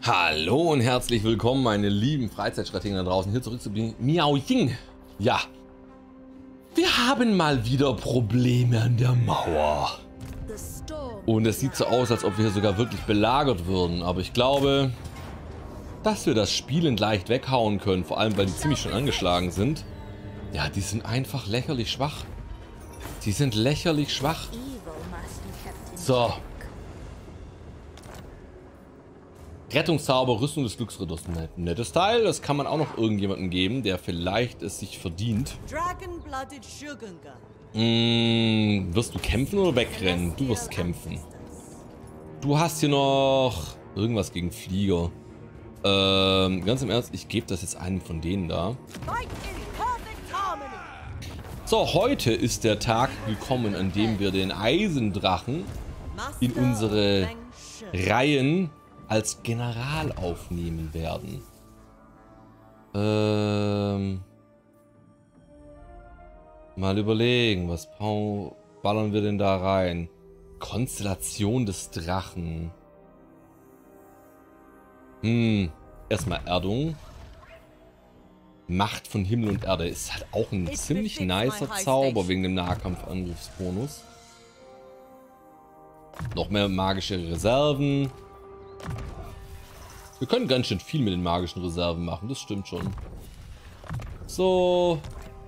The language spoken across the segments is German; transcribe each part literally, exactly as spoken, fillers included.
Hallo und herzlich willkommen, meine lieben Freizeitstrategen da draußen, hier zurück zu Miao Ying. Ja, wir haben mal wieder Probleme an der Mauer. Und es sieht so aus, als ob wir hier sogar wirklich belagert würden. Aber ich glaube, dass wir das spielend leicht weghauen können, vor allem weil die ziemlich schon angeschlagen sind. Ja, die sind einfach lächerlich schwach. Die sind lächerlich schwach. So. Rettungszauber, Rüstung des Glücksritters. Nettes Teil, das kann man auch noch irgendjemandem geben, der vielleicht es sich verdient. Mmh, wirst du kämpfen oder wegrennen? Du wirst kämpfen. Du hast hier noch irgendwas gegen Flieger. Ähm, ganz im Ernst, ich gebe das jetzt einem von denen da. So, heute ist der Tag gekommen, an dem wir den Eisendrachen in unsere Reihen als General aufnehmen werden. Ähm, mal überlegen, was ballern wir denn da rein? Konstellation des Drachen. Hm, erstmal Erdung. Macht von Himmel und Erde ist halt auch ein ziemlich nicer Zauber wegen dem Nahkampfangriffsbonus. Noch mehr magische Reserven. Wir können ganz schön viel mit den magischen Reserven machen, das stimmt schon. So.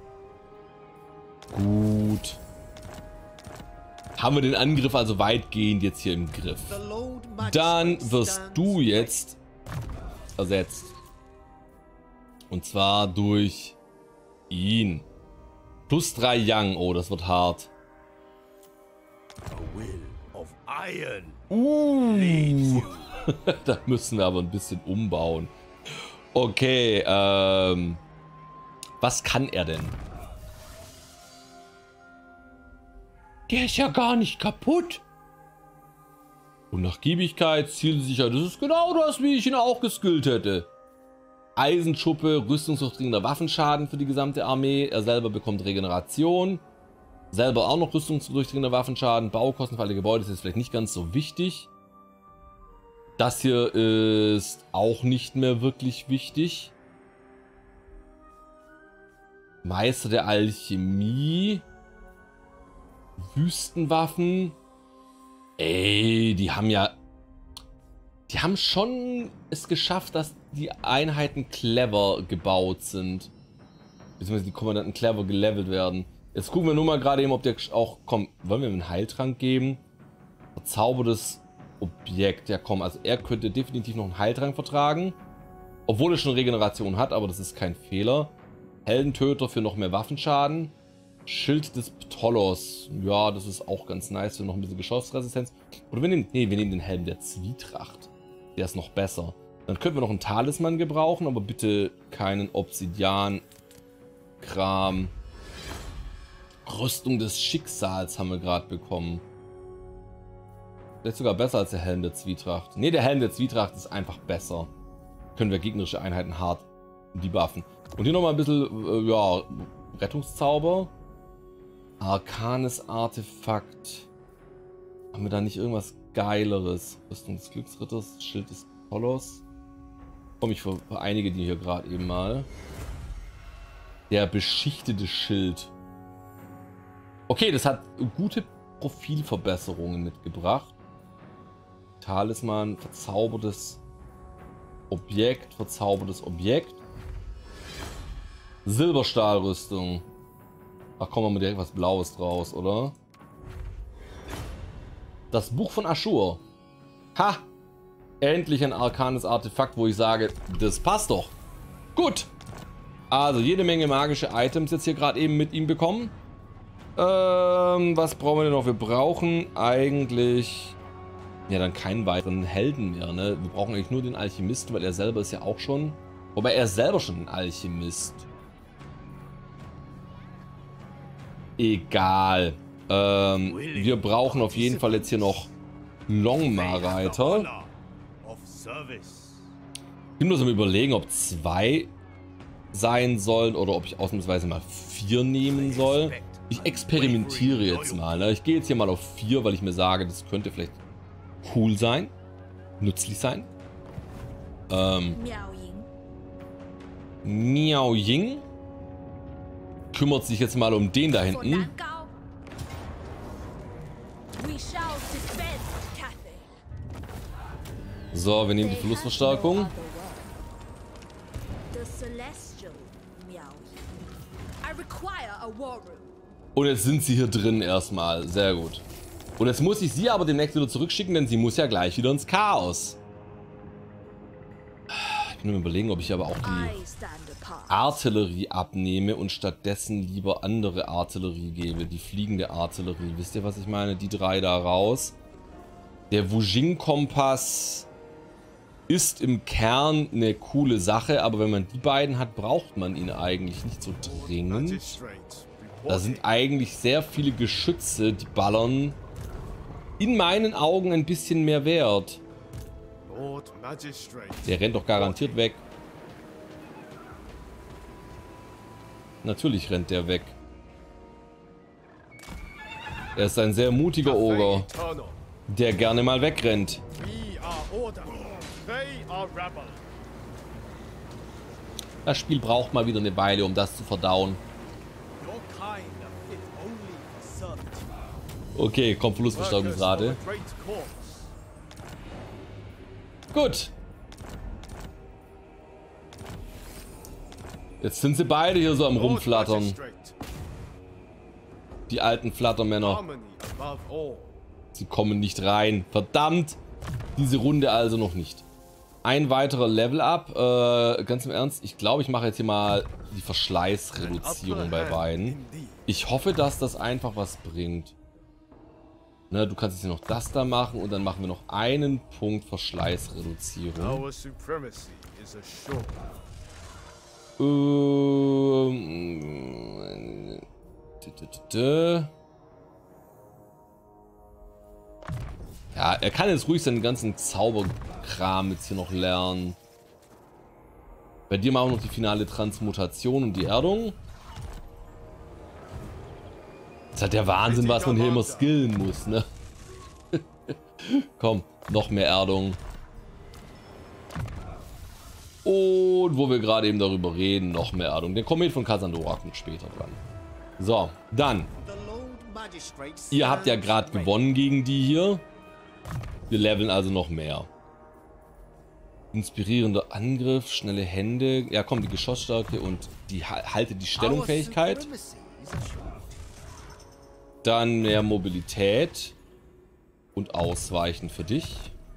Gut. Haben wir den Angriff also weitgehend jetzt hier im Griff. Dann wirst du jetzt ersetzt. Und zwar durch ihn. Plus drei Young. Oh, das wird hart. Uh. Da müssen wir aber ein bisschen umbauen. Okay, ähm. was kann er denn? Der ist ja gar nicht kaputt. Und Nachgiebigkeit, Zielsicherheit, das ist genau das, wie ich ihn auch geskillt hätte. Eisenschuppe, rüstungsdurchdringender Waffenschaden für die gesamte Armee. Er selber bekommt Regeneration. Selber auch noch rüstungsdurchdringender Waffenschaden. Baukosten für alle Gebäude ist jetzt vielleicht nicht ganz so wichtig. Das hier ist auch nicht mehr wirklich wichtig. Meister der Alchemie. Wüstenwaffen. Ey, die haben ja... Die haben schon es geschafft, dass die Einheiten clever gebaut sind. Beziehungsweise die Kommandanten clever gelevelt werden. Jetzt gucken wir nur mal gerade eben, ob der auch... Komm, wollen wir ihm einen Heiltrank geben? Verzaubertes Objekt. Ja komm, also er könnte definitiv noch einen Heiltrank vertragen. Obwohl er schon Regeneration hat, aber das ist kein Fehler. Heldentöter für noch mehr Waffenschaden. Schild des Ptollos. Ja, das ist auch ganz nice für noch ein bisschen Geschossresistenz. Oder wir nehmen... Nee, wir nehmen den Helm der Zwietracht. Der ist noch besser. Dann könnten wir noch einen Talisman gebrauchen, aber bitte keinen Obsidian-Kram. Rüstung des Schicksals haben wir gerade bekommen. Vielleicht sogar besser als der Helm der Zwietracht. Ne, der Helm der Zwietracht ist einfach besser. Können wir gegnerische Einheiten hart debuffen. Und hier nochmal ein bisschen, äh, ja, Rettungszauber. Arkanes Artefakt. Haben wir da nicht irgendwas Geileres? Rüstung des Glücksritters, Schild des Apollos. Komme ich für, für einige, die hier gerade eben mal. Der beschichtete Schild. Okay, das hat gute Profilverbesserungen mitgebracht. Talisman, verzaubertes Objekt, verzaubertes Objekt. Silberstahlrüstung. Ach komm, machen wir direkt was Blaues draus, oder? Das Buch von Aschur. Ha! Endlich ein arkanes Artefakt, wo ich sage, das passt doch. Gut. Also jede Menge magische Items jetzt hier gerade eben mit ihm bekommen. Ähm, was brauchen wir denn noch? Wir brauchen eigentlich... Ja, dann keinen weiteren Helden mehr, ne? Wir brauchen eigentlich nur den Alchemisten, weil er selber ist ja auch schon... Wobei er ist selber schon ein Alchemist. Egal. Ähm, wir brauchen auf jeden Fall jetzt hier noch Longma-Reiter. Ich muss mir überlegen, ob zwei sein sollen oder ob ich ausnahmsweise mal vier nehmen soll. Ich experimentiere jetzt mal. Ne? Ich gehe jetzt hier mal auf vier, weil ich mir sage, das könnte vielleicht cool sein, nützlich sein. Ähm. Miao Ying kümmert sich jetzt mal um den da hinten. So, wir nehmen die Verlustverstärkung. Und jetzt sind sie hier drin erstmal. Sehr gut. Und jetzt muss ich sie aber demnächst wieder zurückschicken, denn sie muss ja gleich wieder ins Chaos. Ich bin mir überlegen, ob ich aber auch die Artillerie abnehme und stattdessen lieber andere Artillerie gebe. Die fliegende Artillerie. Wisst ihr, was ich meine? Die drei da raus. Der Wujing-Kompass ist im Kern eine coole Sache, aber wenn man die beiden hat, braucht man ihn eigentlich nicht so dringend. Da sind eigentlich sehr viele Geschütze, die ballern in meinen Augen ein bisschen mehr wert. Der rennt doch garantiert weg. Natürlich rennt der weg. Er ist ein sehr mutiger Oger, der gerne mal wegrennt. Das Spiel braucht mal wieder eine Weile, um das zu verdauen. Okay, kommt Verlustverstärkungsrate. Gut. Jetzt sind sie beide hier so am Rumflattern. Die alten Flattermänner. Sie kommen nicht rein. Verdammt. Diese Runde also noch nicht. Ein weiterer Level-Up. Äh, ganz im Ernst, ich glaube, ich mache jetzt hier mal die Verschleißreduzierung bei beiden. Ich hoffe, dass das einfach was bringt. Ne, du kannst jetzt hier noch das da machen und dann machen wir noch einen Punkt Verschleißreduzierung. Ähm, ja, er kann jetzt ruhig seinen ganzen Zauberkram jetzt hier noch lernen. Bei dir machen wir noch die finale Transmutation und die Erdung. Das ist halt der Wahnsinn, was man hier immer skillen muss, ne? Komm, noch mehr Erdung. Und wo wir gerade eben darüber reden, noch mehr Erdung. Der Komet von Kasandora kommt später dran. So, dann. Ihr habt ja gerade gewonnen gegen die hier. Wir leveln also noch mehr. Inspirierender Angriff, schnelle Hände. Ja, komm, die Geschossstärke und die halte die Stellungfähigkeit. Dann mehr Mobilität und Ausweichen für dich.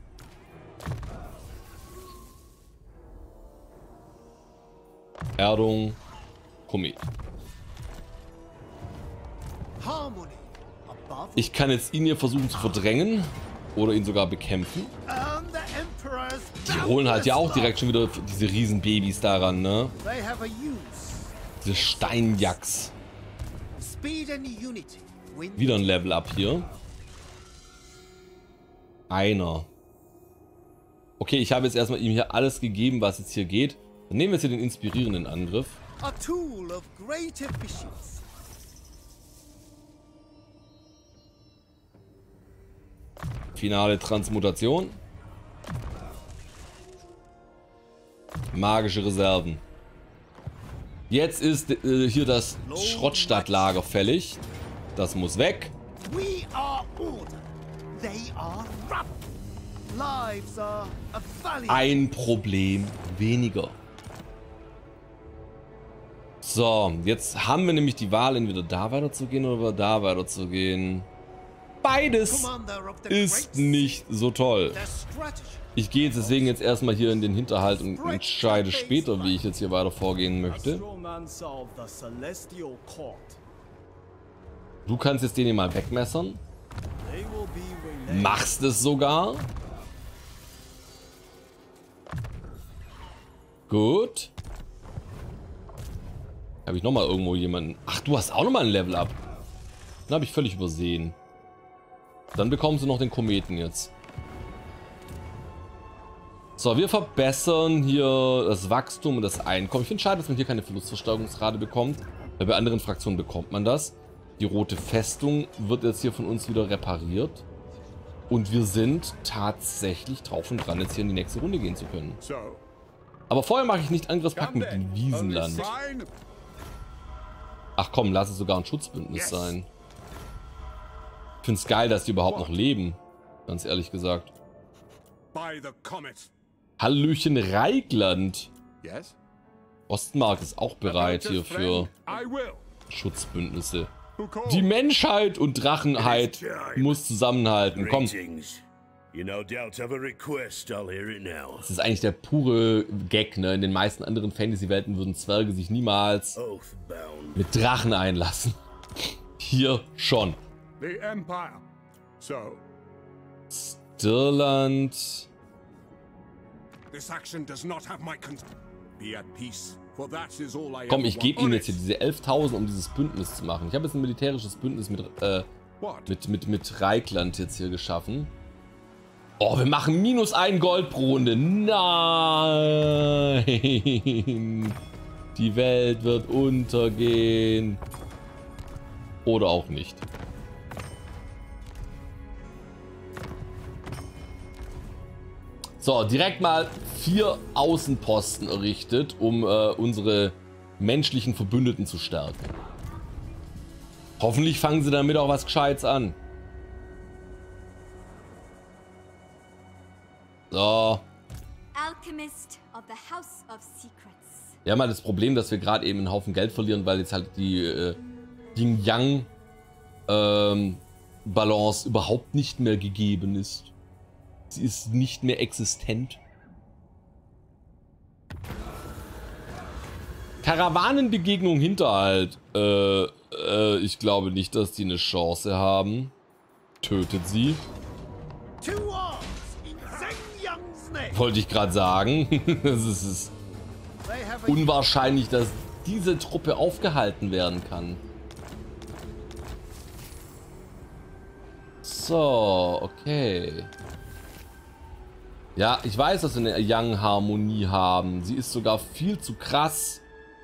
Erdung, Komet. Ich kann jetzt ihn hier versuchen zu verdrängen oder ihn sogar bekämpfen. Die holen halt ja auch direkt schon wieder diese riesen Babys daran, ne? Diese Steinjacks. Wieder ein Level Up hier. Einer. Okay, ich habe jetzt erstmal ihm hier alles gegeben, was jetzt hier geht. Dann nehmen wir jetzt hier den inspirierenden Angriff. Finale Transmutation. Magische Reserven. Jetzt ist äh, hier das Schrottstadtlager fällig. Das muss weg. Ein Problem weniger. So, jetzt haben wir nämlich die Wahl, entweder da weiterzugehen oder da weiterzugehen. Beides ist nicht so toll. Ich gehe jetzt deswegen jetzt erstmal hier in den Hinterhalt und entscheide später, wie ich jetzt hier weiter vorgehen möchte. Du kannst jetzt den hier mal wegmessern. Machst es sogar. Gut. Habe ich nochmal irgendwo jemanden... Ach, du hast auch nochmal ein Level Up. Den habe ich völlig übersehen. Dann bekommst du noch den Kometen jetzt. So, wir verbessern hier das Wachstum und das Einkommen. Ich finde es schade, dass man hier keine Verlustverstärkungsrate bekommt. Weil bei anderen Fraktionen bekommt man das. Die rote Festung wird jetzt hier von uns wieder repariert. Und wir sind tatsächlich drauf und dran, jetzt hier in die nächste Runde gehen zu können. Aber vorher mache ich nicht Angriffspakt mit dem Wiesenland. Ach komm, lass es sogar ein Schutzbündnis sein. Ich finde es geil, dass die überhaupt noch leben. Ganz ehrlich gesagt. Hallöchen Reikland. Ostmark ist auch bereit hier für Schutzbündnisse. Die Menschheit und Drachenheit muss zusammenhalten. Komm. Das ist eigentlich der pure Gag, ne? In den meisten anderen Fantasy-Welten würden Zwerge sich niemals mit Drachen einlassen. Hier schon. Stirland. Komm, ich gebe ihnen jetzt hier diese elftausend, um dieses Bündnis zu machen. Ich habe jetzt ein militärisches Bündnis mit, äh, mit, mit, mit Reikland jetzt hier geschaffen. Oh, wir machen minus ein Gold pro Runde. Nein! Die Welt wird untergehen. Oder auch nicht. So, direkt mal vier Außenposten errichtet, um äh, unsere menschlichen Verbündeten zu stärken. Hoffentlich fangen sie damit auch was Gescheites an. So. Alchemist of the House of Secrets. Wir haben halt das Problem, dass wir gerade eben einen Haufen Geld verlieren, weil jetzt halt die äh, Yin-Yang ähm, Balance überhaupt nicht mehr gegeben ist. Sie ist nicht mehr existent. Karawanenbegegnung Hinterhalt. Äh, äh, ich glaube nicht, dass die eine Chance haben. Tötet sie. Wollte ich gerade sagen. Es ist unwahrscheinlich, dass diese Truppe aufgehalten werden kann. So, okay. Ja, ich weiß, dass wir eine Yang-Harmonie haben. Sie ist sogar viel zu krass.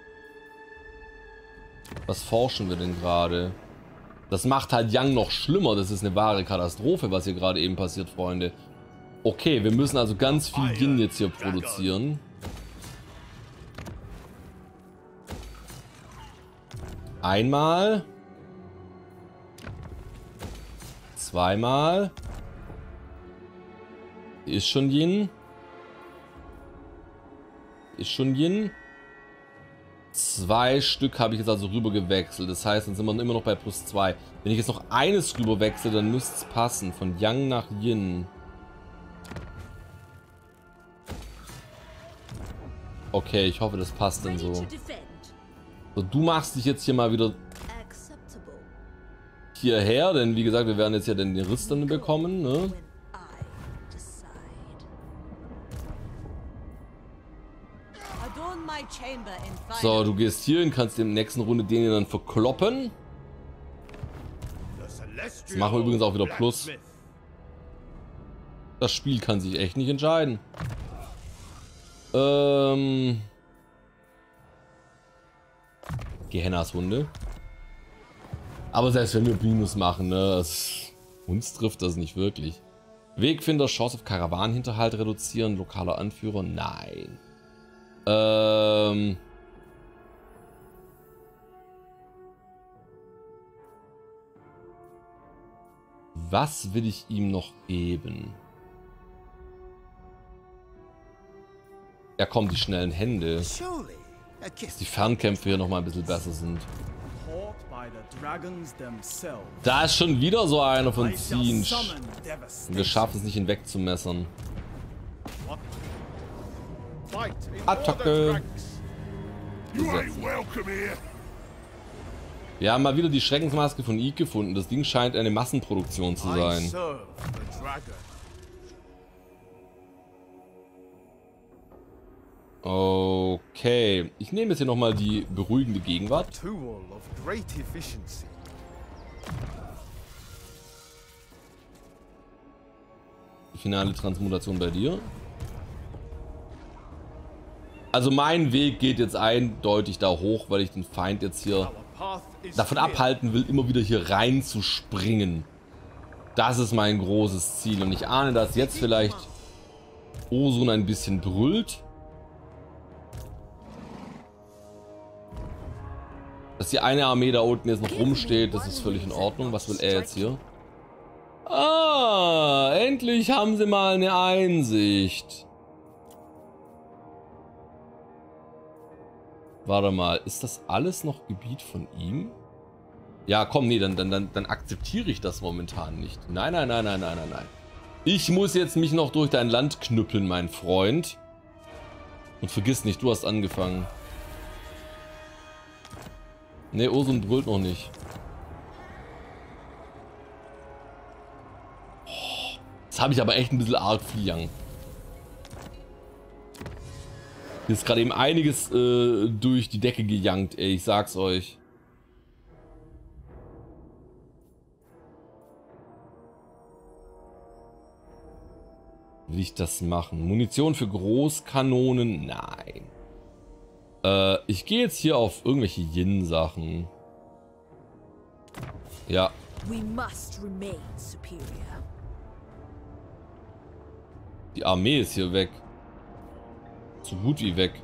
Was forschen wir denn gerade? Das macht halt Yang noch schlimmer. Das ist eine wahre Katastrophe, was hier gerade eben passiert, Freunde. Okay, wir müssen also ganz viel Yin jetzt hier produzieren. Einmal. Zweimal. Ist schon Yin. Ist schon Yin. Zwei Stück habe ich jetzt also rüber gewechselt. Das heißt, dann sind wir immer noch bei plus zwei. Wenn ich jetzt noch eines rüber wechsle, dann müsste es passen. Von Yang nach Yin. Okay, ich hoffe, das passt dann so. So, du machst dich jetzt hier mal wieder hierher, denn wie gesagt, wir werden jetzt ja den Riss dann bekommen, ne? So, du gehst hier hin, kannst in der nächsten Runde den hier dann verkloppen. Das machen wir übrigens auch wieder Plus. Das Spiel kann sich echt nicht entscheiden. Ähm... Gehennas Hunde. Aber selbst wenn wir Minus machen, ne, das, uns trifft das nicht wirklich. Wegfinder, Chance auf Karawanenhinterhalt reduzieren, lokaler Anführer, nein. Ähm... Was will ich ihm noch geben? Ja komm, die schnellen Hände. Dass die Fernkämpfe hier nochmal ein bisschen besser sind. Da ist schon wieder so einer von Ziehen. Und wir schaffen es nicht, ihn wegzumessern. Attacke. Wir haben mal wieder die Schreckensmaske von Ike gefunden. Das Ding scheint eine Massenproduktion zu sein. Okay. Ich nehme jetzt hier nochmal die beruhigende Gegenwart. Die finale Transmutation bei dir. Also mein Weg geht jetzt eindeutig da hoch, weil ich den Feind jetzt hier davon abhalten will, immer wieder hier rein zu springen. Das ist mein großes Ziel. Und ich ahne, dass jetzt vielleicht Ursun ein bisschen brüllt. Dass die eine Armee da unten jetzt noch rumsteht, das ist völlig in Ordnung. Was will er jetzt hier? Ah, endlich haben sie mal eine Einsicht. Warte mal, ist das alles noch Gebiet von ihm? Ja, komm, nee, dann, dann, dann, dann akzeptiere ich das momentan nicht. Nein, nein, nein, nein, nein, nein, nein. Ich muss jetzt mich noch durch dein Land knüppeln, mein Freund. Und vergiss nicht, du hast angefangen. Ne, Ursun brüllt noch nicht. Oh, das habe ich aber echt ein bisschen arg Fliang. Hier ist gerade eben einiges äh, durch die Decke gejankt, ey, ich sag's euch. Will ich das machen? Munition für Großkanonen? Nein. Äh, ich gehe jetzt hier auf irgendwelche Yin-Sachen. Ja. Die Armee ist hier weg. So gut wie weg.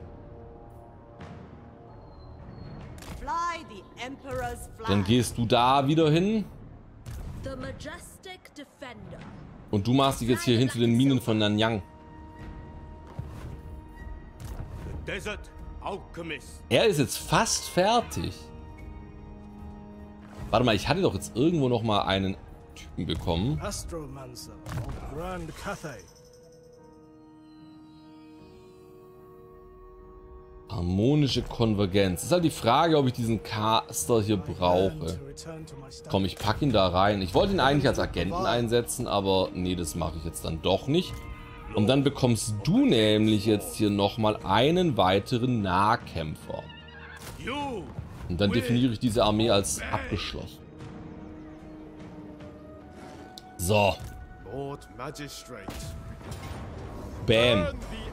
Dann gehst du da wieder hin. Und du machst dich jetzt hier hin zu den Minen von Nanyang. Er ist jetzt fast fertig. Warte mal, ich hatte doch jetzt irgendwo noch mal einen Typen bekommen. Harmonische Konvergenz. Ist halt die Frage, ob ich diesen Caster hier brauche. Komm, ich pack ihn da rein. Ich wollte ihn eigentlich als Agenten einsetzen, aber nee, das mache ich jetzt dann doch nicht. Und dann bekommst du nämlich jetzt hier nochmal einen weiteren Nahkämpfer. Und dann definiere ich diese Armee als abgeschlossen. So. Bam.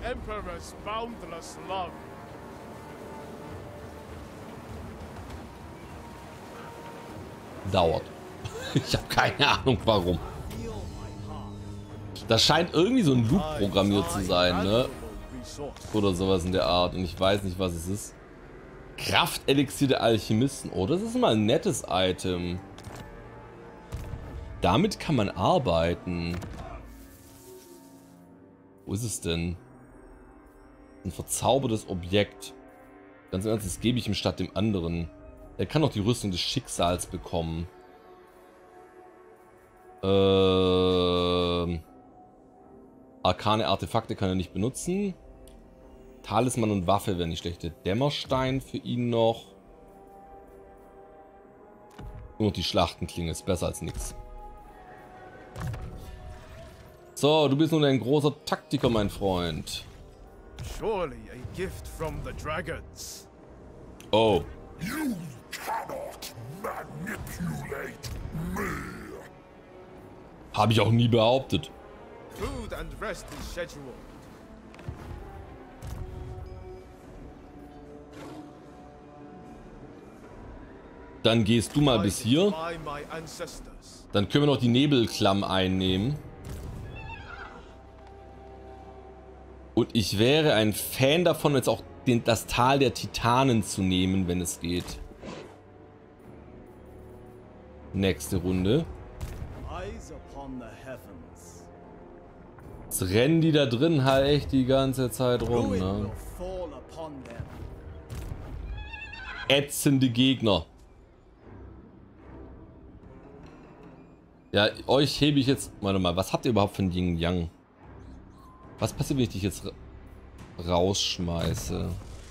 Dauert. Ich habe keine Ahnung warum. Das scheint irgendwie so ein Loop programmiert zu sein, ne? Oder sowas in der Art. Und ich weiß nicht, was es ist. Kraftelixier der Alchemisten. Oh, das ist mal ein nettes Item. Damit kann man arbeiten. Wo ist es denn? Ein verzaubertes Objekt. Ganz im Ernst, das gebe ich ihm statt dem anderen. Er kann doch die Rüstung des Schicksals bekommen. Ähm... Arkane Artefakte kann er nicht benutzen. Talisman und Waffe wären nicht schlechte. Dämmerstein für ihn noch. Nur die Schlachtenklinge ist besser als nichts. So, du bist nun ein großer Taktiker, mein Freund. Oh. Habe ich auch nie behauptet. Food and rest is scheduled. Dann gehst du mal bis hier. Dann können wir noch die Nebelklamm einnehmen. Und ich wäre ein Fan davon, jetzt auch den, das Tal der Titanen zu nehmen, wenn es geht. Nächste Runde. Jetzt rennen die da drin halt echt die ganze Zeit rum, ne? Ätzende Gegner. Ja, euch hebe ich jetzt... Warte mal, was habt ihr überhaupt für ein Yin Yang? Was passiert, wenn ich dich jetzt ra rausschmeiße?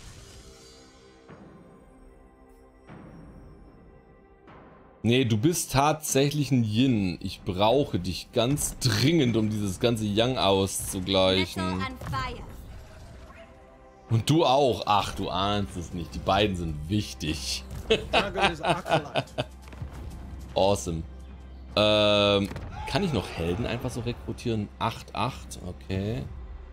Nee, du bist tatsächlich ein Yin. Ich brauche dich ganz dringend, um dieses ganze Yang auszugleichen. Und du auch. Ach, du ahnst es nicht. Die beiden sind wichtig. Awesome. Ähm, kann ich noch Helden einfach so rekrutieren? acht, acht, okay.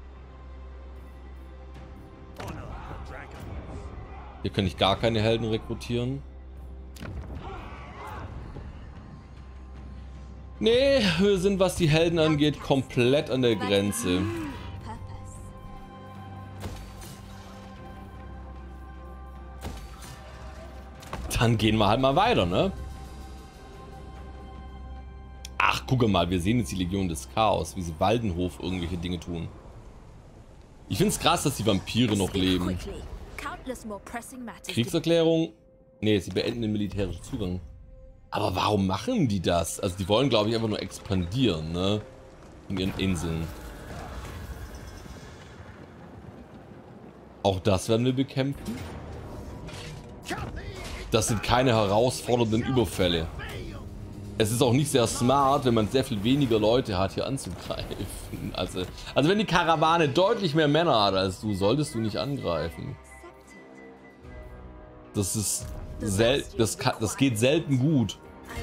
Hier kann ich gar keine Helden rekrutieren. Nee, wir sind, was die Helden angeht, komplett an der Grenze. Dann gehen wir halt mal weiter, ne? Ach, gucke mal, wir sehen jetzt die Legion des Chaos, wie sie Waldenhof irgendwelche Dinge tun. Ich finde es krass, dass die Vampire noch leben. Kriegserklärung? Nee, sie beenden den militärischen Zugang. Aber warum machen die das? Also die wollen, glaube ich, einfach nur expandieren, ne? In ihren Inseln. Auch das werden wir bekämpfen. Das sind keine herausfordernden Überfälle. Es ist auch nicht sehr smart, wenn man sehr viel weniger Leute hat, hier anzugreifen. Also, also wenn die Karawane deutlich mehr Männer hat als du, solltest du nicht angreifen. Das ist sel das, kann, das geht selten gut.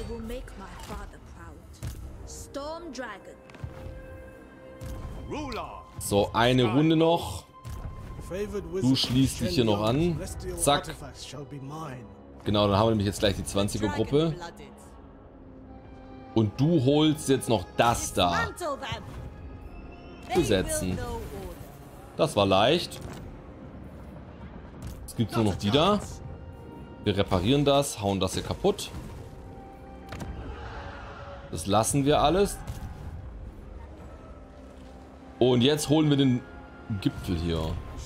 So, eine Runde noch. Du schließt dich hier noch an. Zack. Genau, dann haben wir nämlich jetzt gleich die zwanziger Gruppe. Und du holst jetzt noch das da. Besetzen. Das war leicht. Jetzt gibt es nur noch die da. Wir reparieren das, hauen das hier kaputt. Das lassen wir alles. Und jetzt holen wir den Gipfel hier.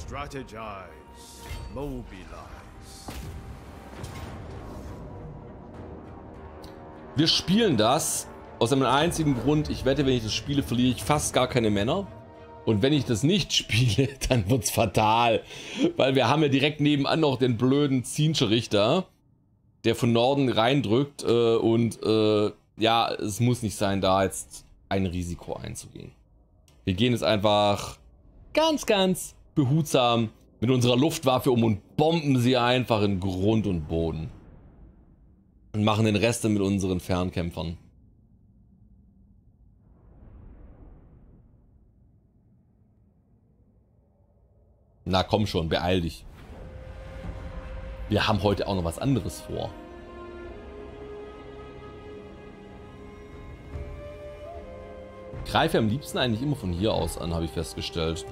Wir spielen das aus einem einzigen Grund. Ich wette, wenn ich das spiele, verliere ich fast gar keine Männer. Und wenn ich das nicht spiele, dann wird's fatal. Weil wir haben ja direkt nebenan noch den blöden Zinscher Richter, der von Norden reindrückt. Äh, und äh, ja, es muss nicht sein, da jetzt ein Risiko einzugehen. Wir gehen jetzt einfach ganz, ganz behutsam mit unserer Luftwaffe um und bomben sie einfach in Grund und Boden. Und machen den Rest dann mit unseren Fernkämpfern. Na komm schon, beeil dich. Wir haben heute auch noch was anderes vor. Greife am liebsten eigentlich immer von hier aus an, habe ich festgestellt.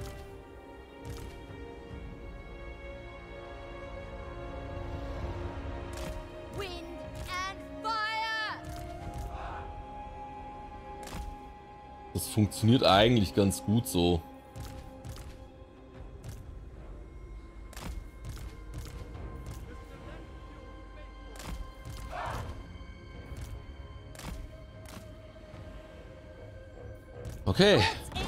Das funktioniert eigentlich ganz gut so. Okay.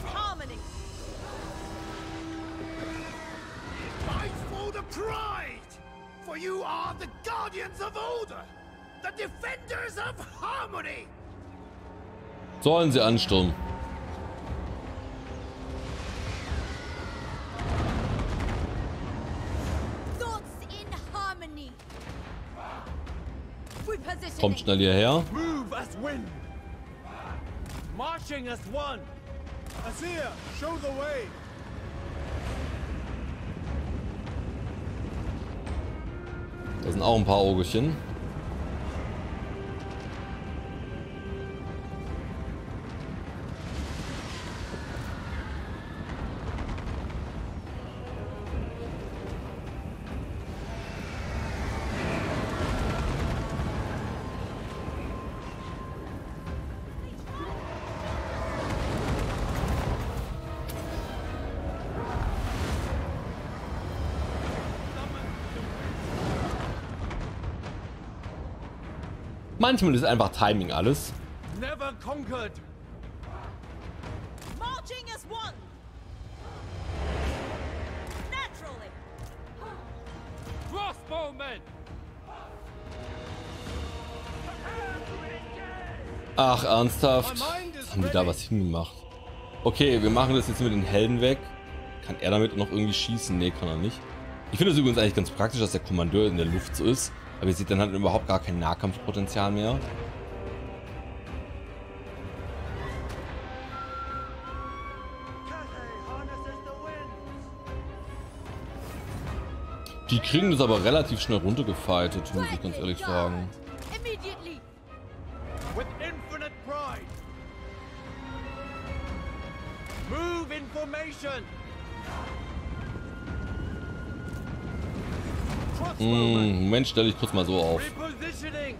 Sollen sie anstürmen. Kommt schnell hierher. Marching as one. Azir, show the way. Da sind auch ein paar Augerchen. Manchmal ist einfach Timing alles. Never conquered. Marching as one. Naturally. Crossbowmen. Ach, ernsthaft? Haben die da was hingemacht? Okay, wir machen das jetzt mit den Helden weg. Kann er damit noch irgendwie schießen? Nee, kann er nicht. Ich finde es übrigens eigentlich ganz praktisch, dass der Kommandeur in der Luft so ist. Aber ihr seht, dann hat er überhaupt gar kein Nahkampfpotenzial mehr. Die kriegen das aber relativ schnell runtergefightet, muss ich ganz ehrlich sagen. Mm, Moment, stelle ich kurz mal so auf. Repositioning.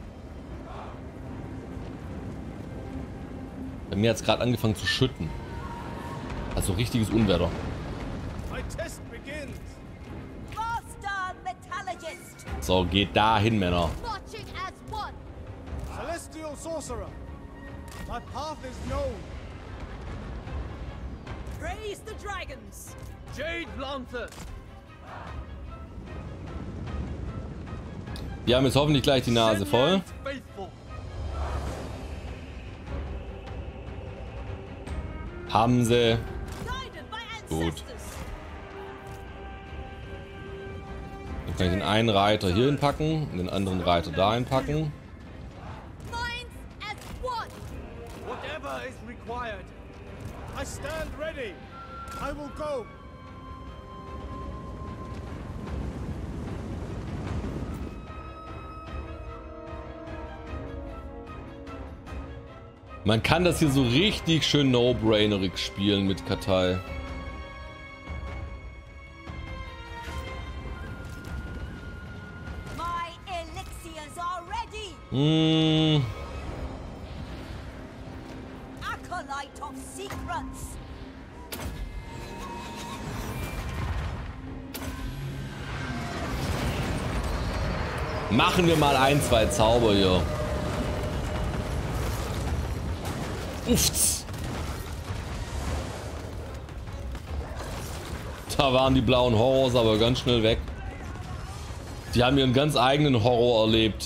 Bei mir hat es gerade angefangen zu schütten. Also richtiges Unwetter. My test begins. Master Metallurgist. So, geht dahin, Männer. Marching as one. Celestial sorcerer. My path is known. Praise the dragons. Jade Lantern. Die haben jetzt hoffentlich gleich die Nase voll. Faithful. Haben sie. Guided by Gut. ancestors. Dann kann ich den einen Reiter hier hinpacken und den anderen Reiter da hinpacken. Minds as one. Whatever is required. I stand ready. I will go. Man kann das hier so richtig schön no-brainerig spielen mit Katai. My elixirs are ready. Mmh. Acolyte of secrets. Machen wir mal ein, zwei Zauber hier. Uffs. Da waren die blauen Horrors aber ganz schnell weg. Die haben ihren ganz eigenen Horror erlebt.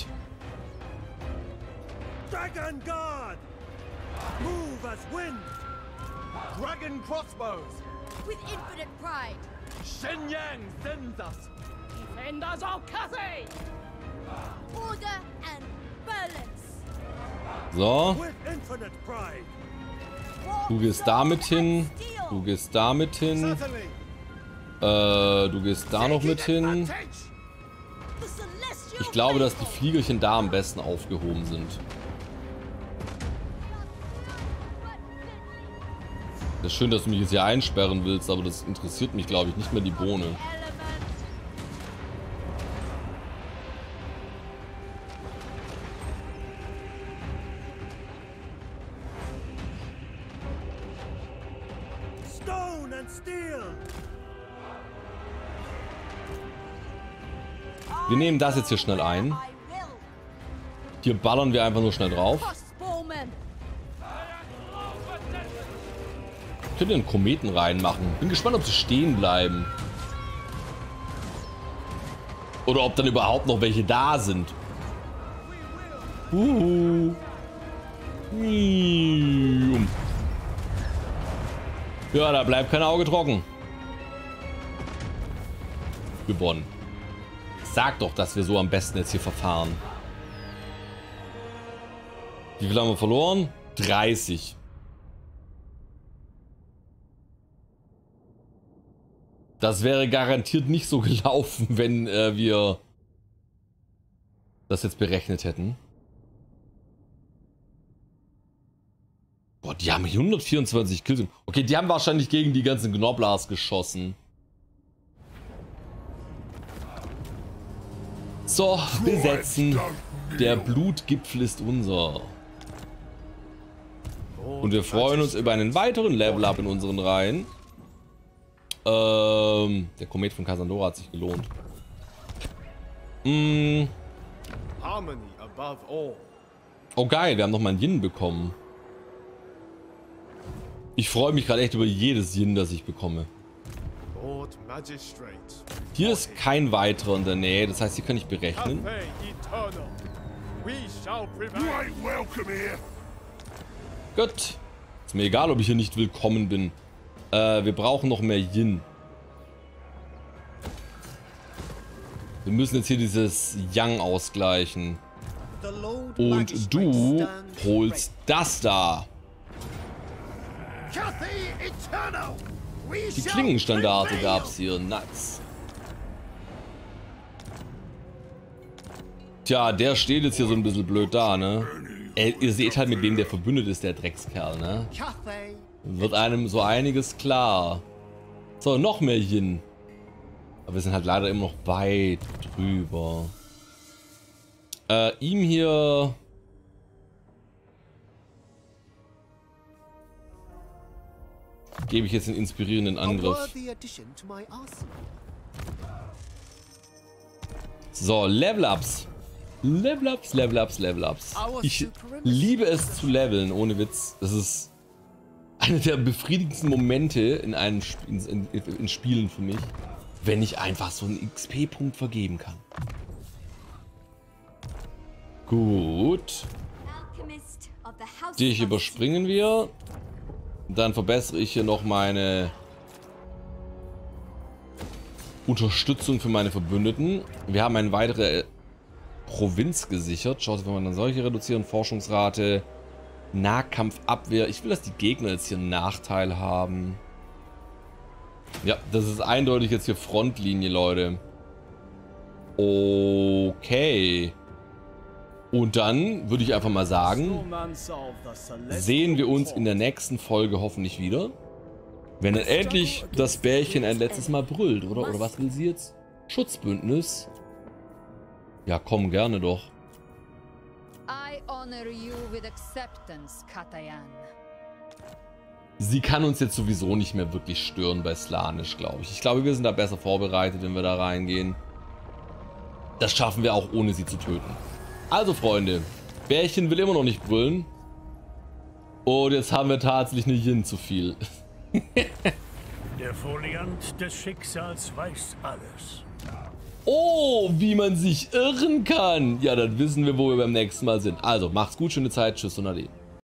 Dragon Guard. Move as wind. Dragon crossbows. With infinite pride. Shenyang sends us. Defenders of Cathay. Order and balance. So, With infinite pride. du gehst damit hin. Du gehst damit hin. Certainly. Äh, du gehst da noch mit hin. The celestial Ich glaube, dass die faithful. Fliegerchen da am besten aufgehoben sind. Das ist schön, dass du mich jetzt hier einsperren willst, aber das interessiert mich, glaube ich, nicht mehr die Bohne. Element. Stone and steel. Wir nehmen das jetzt hier schnell ein. I will. Hier ballern wir einfach nur schnell drauf. Crossbowmen. Ich könnte einen Kometen reinmachen. Bin gespannt, ob sie stehen bleiben. Oder ob dann überhaupt noch welche da sind. Uhu. Hium. Ja, da bleibt kein Auge trocken. Gewonnen. Sag doch, dass wir so am besten jetzt hier verfahren. Wie viel haben wir verloren? dreißig. Das wäre garantiert nicht so gelaufen, wenn äh, wir das jetzt berechnet hätten. Boah, die haben hundertvierundzwanzig Kills. Okay, die haben wahrscheinlich gegen die ganzen Gnoblars geschossen. So, besetzen. Der Blutgipfel ist unser. Und wir freuen uns über einen weiteren Level-Up in unseren Reihen. Ähm, der Komet von Cassandora hat sich gelohnt. Mm. Harmony above all. Oh geil, wir haben noch mal ein Yin bekommen. Ich freue mich gerade echt über jedes Yin, das ich bekomme. Lord Magistrate. Hier ist kein weiterer in der Nähe, das heißt, hier kann ich berechnen. Cathay eternal. We shall prevail. Welcome here. Gut. Ist mir egal, ob ich hier nicht willkommen bin. Äh, wir brauchen noch mehr Yin. Wir müssen jetzt hier dieses Yang ausgleichen. The Lord Und Magistrate du stands holst das da. ready. Cathay eternal. We Die shall Klingenstandarte prevail. gab es hier. Nice. Tja, der steht jetzt hier so ein bisschen blöd da, ne? Ey, ihr seht halt, mit wem der verbündet ist, der Dreckskerl, ne? Cathay. Wird einem so einiges klar. So, noch mehr Yin. Aber wir sind halt leider immer noch weit drüber. Äh, ihm hier... gebe ich jetzt einen inspirierenden Angriff. So, Level-Ups. Level-Ups, Level-Ups, Level-Ups. Ich liebe es zu leveln, ohne Witz. Das ist einer der befriedigendsten Momente in, einem Sp in, in, in Spielen für mich, wenn ich einfach so einen X P-Punkt vergeben kann. Gut. Dich überspringen wir. Dann verbessere ich hier noch meine Unterstützung für meine Verbündeten. Wir haben eine weitere Provinz gesichert. Schaut, wenn man dann solche reduzieren. Forschungsrate, Nahkampfabwehr. Ich will, dass die Gegner jetzt hier einen Nachteil haben. Ja, das ist eindeutig jetzt hier Frontlinie, Leute. Okay. Und dann würde ich einfach mal sagen, sehen wir uns in der nächsten Folge hoffentlich wieder. Wenn dann endlich das Bärchen ein letztes Mal brüllt, oder? Oder was will sie jetzt? Schutzbündnis? Ja, komm, gerne doch. Sie kann uns jetzt sowieso nicht mehr wirklich stören bei Slaanesh, glaube ich. Ich glaube, wir sind da besser vorbereitet, wenn wir da reingehen. Das schaffen wir auch, ohne sie zu töten. Also, Freunde, Bärchen will immer noch nicht brüllen. Und jetzt haben wir tatsächlich eine Yin zu viel. Der Foliant des Schicksals weiß alles. Oh, wie man sich irren kann. Ja, dann wissen wir, wo wir beim nächsten Mal sind. Also, macht's gut, schöne Zeit. Tschüss und Ade.